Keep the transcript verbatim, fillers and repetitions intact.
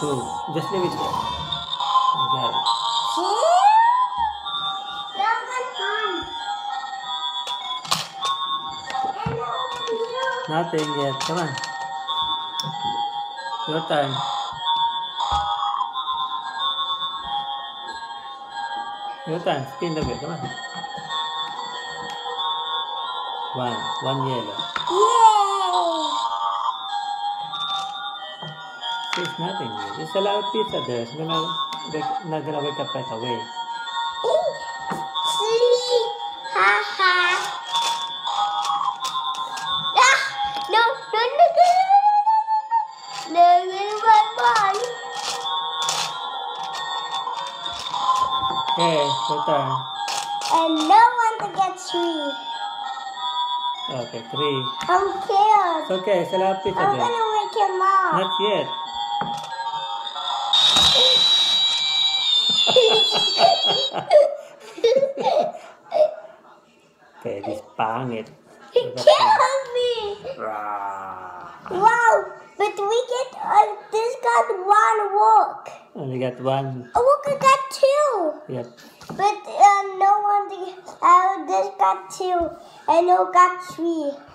Two. Just leave it there. I got it. See? Nothing yet. Come on. Your turn. Your turn. Spin the wheel. Come on. One. One yellow. Yay! There's nothing here. There's a lot of pizza there. It's gonna wake, not gonna wake up right away. See? Ha ha. Ah! No, no, no, no, no, no, no, no, bye, bye. Okay, your turn. And no one to get three. Okay, three. I'm scared. It's okay. It's a lot of pizza I'm there. gonna wake him up. Not yet. Okay, this pangit. He killed me. Rah. Wow, but we get uh, this got one walk. Only got one. A walker got two. Yep. But uh, no one. Uh, this got two, and no got three.